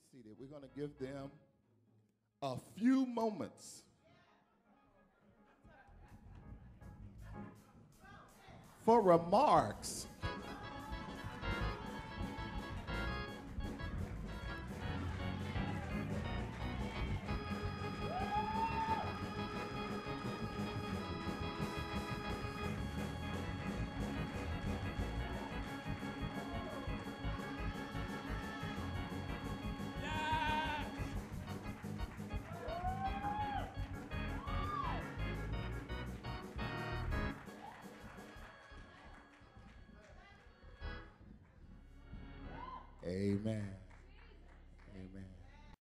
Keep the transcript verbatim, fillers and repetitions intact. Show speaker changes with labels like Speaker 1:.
Speaker 1: seated. We're going to give them a few moments for remarks. Amen.